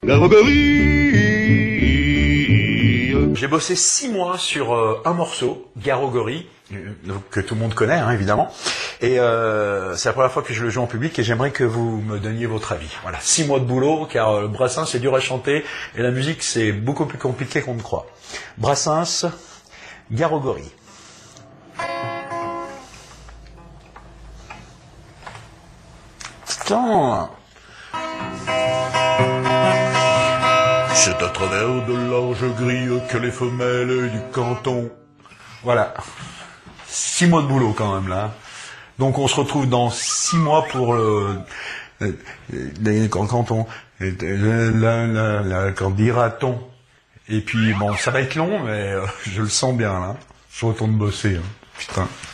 J'ai bossé 6 mois sur un morceau, Garogori, que tout le monde connaît, hein, évidemment. Et c'est la première fois que je le joue en public et j'aimerais que vous me donniez votre avis. Voilà, 6 mois de boulot, car le Brassens c'est dur à chanter et la musique c'est beaucoup plus compliqué qu'on ne croit. Brassens, Garogori. Putain! C'est à travers de larges grilles que les femelles du canton... Voilà. 6 mois de boulot quand même là. Donc on se retrouve dans 6 mois pour quand on... Quand dira-t-on? Et puis bon, ça va être long, mais je le sens bien là. Je retourne bosser. Hein. Putain.